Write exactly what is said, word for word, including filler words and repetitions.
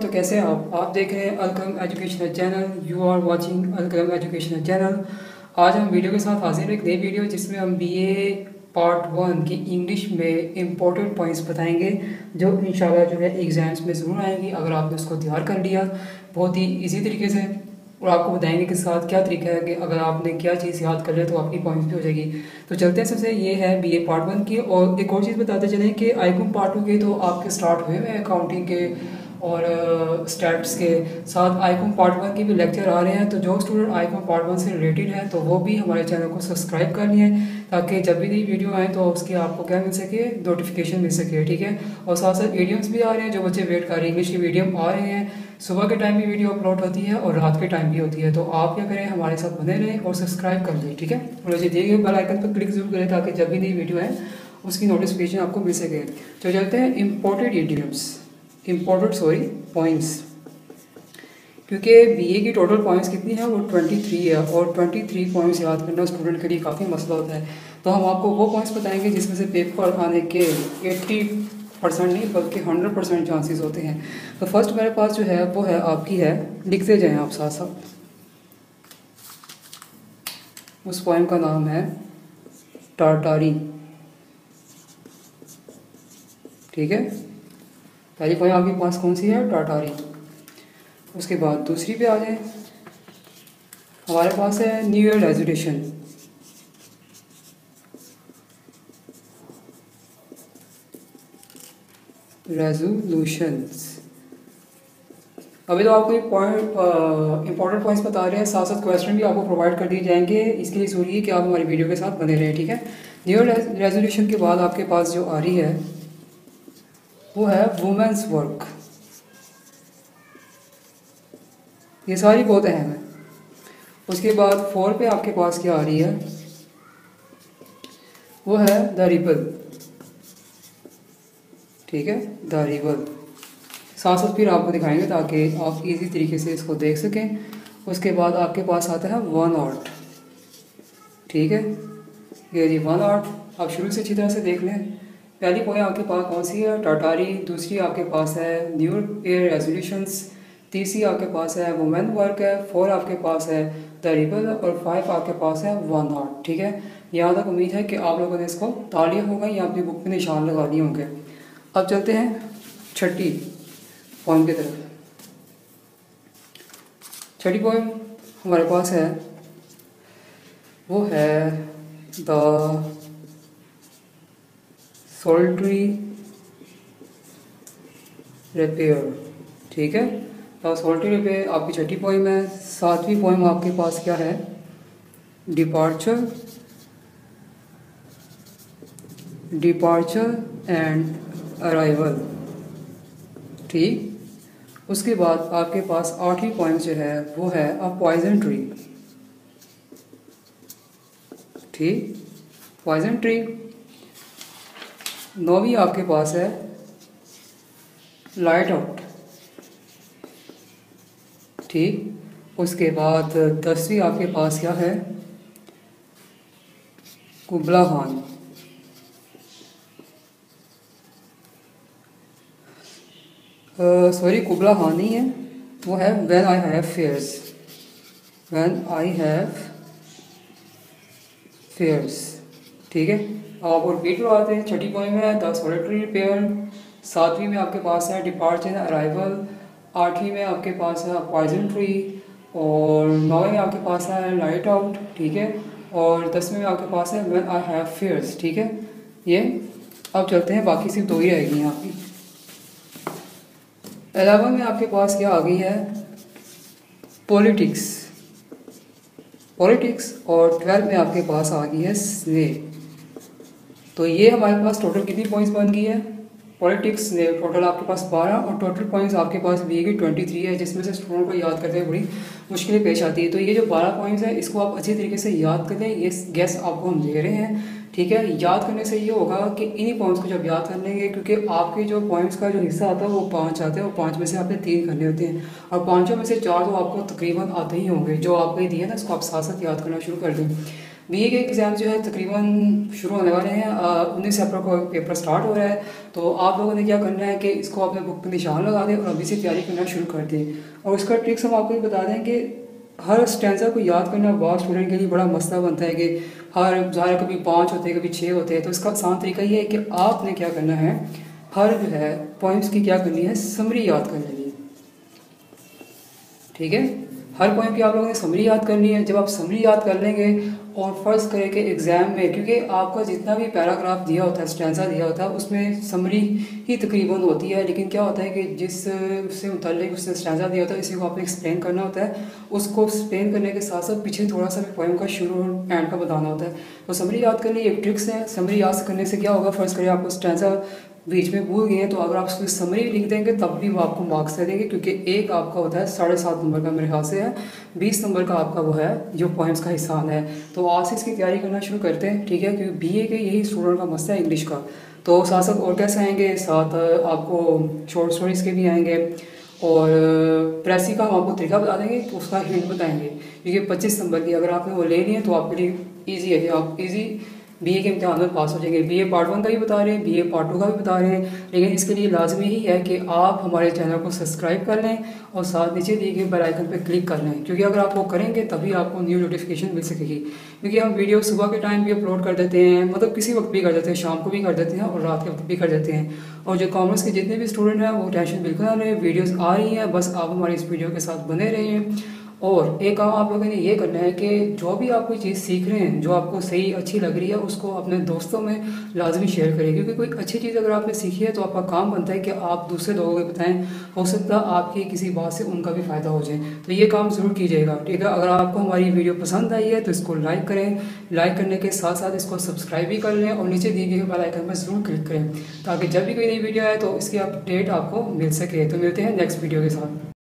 तो कैसे हैं आप आप देख रहे हैं Alqalam educational channel. You are watching Alqalam educational channel. आज हम वीडियो के साथ हाजिर हैं, एक नई वीडियो जिसमें हम बी ए पार्ट वन की इंग्लिश में इम्पोर्टेंट पॉइंट्स बताएंगे जो इंशाल्लाह जो है एग्ज़ाम्स में ज़रूर आएंगी अगर आपने उसको तैयार कर लिया बहुत ही इजी तरीके से। और आपको बताएंगे कि साथ क्या तरीका है कि अगर आपने क्या चीज़ याद कर ले तो आपकी पॉइंट्स भी हो जाएगी। तो चलते हैं, सबसे ये है बी ए पार्ट वन की। और एक और चीज़ बताते चलें कि आईकॉम पार्ट टू के तो आपके स्टार्ट हुए हैं अकाउंटिंग के और स्टैट्स के साथ आईकॉम पार्ट वन के भी लेक्चर आ रहे हैं। तो जो स्टूडेंट आईकॉम पार्ट वन से रिलेटेड है तो वो भी हमारे चैनल को सब्सक्राइब कर लिए ताकि जब भी नई वीडियो आए तो उसकी आपको क्या मिल सके, नोटिफिकेशन मिल सके, ठीक है। और साथ साथ वीडियोस भी आ रहे हैं, जो बच्चे वेट कर रहे हैं इंग्लिश की वीडियो आ रहे हैं। सुबह के टाइम भी वीडियो अपलोड होती है और रात के टाइम भी होती है। तो आप क्या करें, हमारे साथ बने रहें और सब्सक्राइब कर लें, ठीक है। और मुझे दिए गए बेल आइकन पर क्लिक जरूर करें ताकि जब भी नई वीडियो है उसकी नोटिफिकेशन आपको मिल सके। तो चलते हैं important idioms important sorry points, क्योंकि बीए की टोटल पॉइंट्स कितनी है वो तेईस है और तेईस पॉइंट्स याद करना स्टूडेंट के लिए काफ़ी मसला होता है। तो हम आपको वो पॉइंट्स बताएंगे जिसमें से पेपर आने के अस्सी परसेंट नहीं बल्कि सौ परसेंट चांसेस होते हैं। तो फर्स्ट मेरे पास जो है वो है आपकी है, लिखते जाएं आप साथ साथ। उस पॉइंट का नाम है टारटारी, ठीक है। पहली पॉइंट आपके पास कौन सी है, टारटारी। उसके बाद दूसरी पे आ जाए, हमारे पास है न्यू ईयर रेजोल्यूशन। रेजोल्यूशंस अभी तो आपको पॉइंट इंपॉर्टेंट पॉइंट्स बता रहे हैं, साथ साथ क्वेश्चन भी आपको प्रोवाइड कर दिए जाएंगे। इसके लिए जरूरी है कि आप हमारी वीडियो के साथ बने रहें, ठीक है। न्यू ईयर रेजोल्यूशन के बाद आपके पास जो आ रही है वो है वुमेन्स वर्क। ये सारी बहुत अहम है। उसके बाद फोर पे आपके पास क्या आ रही है वो है द रिबल, ठीक है, द रिबल। साथ साथ फिर आपको दिखाएंगे ताकि आप इजी तरीके से इसको देख सकें। उसके बाद आपके पास आता है वन आर्ट, ठीक है। ये जी वन आर्ट आप शुरू से अच्छी तरह से देख लें। पहली पॉइंट आपके पास कौन सी है, टारटारी। दूसरी आपके पास है न्यू ईयर रेजोल्यूशंस। तीसरी आपके पास है वुमेन वर्क है। फोर आपके पास है द रिबल और फाइव आपके पास है वन आर्ट, ठीक है। यहाँ तक उम्मीद है कि आप लोगों ने इसको ताड़ लिया होगा या अपनी बुक में निशान लगा लिए होंगे। अब चलते हैं छठी पॉइंट की तरफ। छठी पॉइंट हमारे पास है वो है द सोल्ट्री रिपेयर, ठीक है। द सोल्ट्री रिपेयर आपकी छठी पॉइंट है। सातवीं पॉइंट आपके पास क्या है, डिपार्चर डिपार्चर एंड अराइवल, ठीक। उसके बाद आपके पास आठवीं पॉइंट जो है वो है अ पॉइजन ट्री, ठीक, पॉइजन ट्री। नौवीं आपके पास है लाइट आउट, ठीक। उसके बाद दसवीं आपके पास क्या है, Kubla Khan, sorry Kubla Khan नहीं है, वो है when I have fears, when I have fears, ठीक है। अब आपको रिपीट करवाते हैं। छठी पॉइंट में है द सोलिटरी रिपेयर। सातवीं में आपके पास है डिपार्चर एंड अराइवल। आठवीं में आपके पास है पॉइजन ट्री और नौवीं में आपके पास है लाइट आउट, ठीक है। और दसवीं में आपके पास है व्हेन आई हैव फेयर्स, ठीक है। ये अब चलते हैं, बाकी सिर्फ दो ही रहेगी यहाँ की। इलेवन में आपके पास क्या आ गई है, पॉलिटिक्स पॉलिटिक्स और ट्वेल्व में आपके पास आ गई है स्नेक। तो ये हमारे पास टोटल कितनी पॉइंट्स बन गई है, पॉलिटिक्स ने टोटल आपके पास बारह और टोटल पॉइंट्स आपके पास दी गई तेईस है, जिसमें से स्टूडेंट को याद करते हुए बड़ी मुश्किलें पेश आती है। तो ये जो बारह पॉइंट्स है इसको आप अच्छी तरीके से याद कर लें। ये गेस आपको हम दे रहे हैं, ठीक है। याद करने से ये होगा कि इन्हीं पॉइंट्स को जब याद कर लेंगे, क्योंकि आपके जो पॉइंट्स का जो हिस्सा आता है वो पाँच आते हैं और पाँच में से आपने तीन करने होते हैं और पाँचों में से चार तो आपको तकरीबन आते ही होंगे। जो आपको दिए ना इसको आप साथ साथ याद करना शुरू कर दें। बीए के एग्ज़ाम जो है तकरीबन शुरू होने वाले हैं, उन्नीस अप्रैल को पेपर स्टार्ट हो रहा है। तो आप लोगों ने क्या करना है कि इसको अपने बुक पर निशान लगा दें और अभी से तैयारी करना शुरू कर दें। और इसका ट्रिक्स हम आपको बता दें कि हर स्टैंजा को याद करना बहुत स्टूडेंट के लिए बड़ा मसला बनता है कि हर ज़ाहिर कभी पाँच होते हैं कभी छः होते हैं। तो इसका आसान तरीका ये है कि आपने क्या करना है, हर जो है पॉइंट्स की क्या करनी है, समरी याद कर लेनी है। ठीक है, हर पॉइंट की आप लोगों ने समरी याद करनी है। जब आप समरी याद कर लेंगे और फर्स्ट करें कि एग्ज़ाम में, क्योंकि आपका जितना भी पैराग्राफ दिया होता है, स्टैंजा दिया होता है, उसमें समरी ही तकरीबन होती है। लेकिन क्या होता है कि जिस उससे मुताल्लिक उसने स्टैंजा दिया होता है, इसी को आपने एक्सप्लेन करना होता है। उसको एक्सप्लेन करने के साथ साथ पीछे थोड़ा सा भी पोएम का शुरू और एंड का बताना होता है। तो समरी याद करने एक ट्रिक्स है। समरी याद करने से क्या होगा, फर्स्ट करें आपको स्टैंजा बीच में भूल गए हैं तो अगर आप उसकी समरी लिख देंगे तब भी वो आपको मार्क्स दे देंगे, क्योंकि एक आपका होता है साढ़े सात नंबर का, मेरे ख्याल से है बीस नंबर का आपका वो है जो पॉइंट्स का हिस्सा है। तो आज से इसकी तैयारी करना शुरू करते हैं। ठीक है, क्योंकि बीए के यही स्टूडेंट का मसला है इंग्लिश का। तो साथ साथ और कैसे आएंगे, साथ आपको शॉर्ट स्टोरीज़ के भी आएंगे और प्रेसी का हम आपको तरीका बता देंगे, तो उसका हिंट बताएंगे। क्योंकि पच्चीस नंबर की अगर आपने वो ले ली है तो आपके लिए ईजी है कि आप ईजी बीए के इम्तिहान में पास हो जाएंगे। बीए पार्ट वन का भी बता रहे हैं, बीए पार्ट टू का भी बता रहे हैं। लेकिन इसके लिए लाजमी ही है कि आप हमारे चैनल को सब्सक्राइब कर लें और साथ नीचे दिए गए बेल आइकन पर क्लिक कर लें, क्योंकि अगर आप वो करेंगे तभी आपको न्यू नोटिफिकेशन मिल सकेगी। क्योंकि हम वीडियो सुबह के टाइम भी अपलोड कर देते हैं, मतलब किसी वक्त भी कर देते हैं, शाम को भी कर देते हैं और रात के वक्त भी कर देते हैं। और जो कॉमर्स के जितने भी स्टूडेंट हैं वो टेंशन बिल्कुल ना लें, वीडियोस आ रही हैं, बस आप हमारी इस वीडियो के साथ बने रहिए। और एक काम आप लोगों ने ये करना है कि जो भी आप कोई चीज़ सीख रहे हैं, जो आपको सही अच्छी लग रही है, उसको अपने दोस्तों में लाजमी शेयर करें। क्योंकि कोई अच्छी चीज़ अगर आपने सीखी है तो आपका काम बनता है कि आप दूसरे लोगों को बताएं, हो सकता है आपकी किसी बात से उनका भी फ़ायदा हो जाए। तो ये काम ज़रूर कीजिएगा। ठीक है, अगर आपको हमारी वीडियो पसंद आई है तो इसको लाइक करें, लाइक करने के साथ साथ इसको सब्सक्राइब भी कर लें और नीचे दिए गए बेल आइकन पर ज़रूर क्लिक करें, ताकि जब भी कोई नई वीडियो आए तो इसकी अपडेट आपको मिल सके। तो मिलते हैं नेक्स्ट वीडियो के साथ।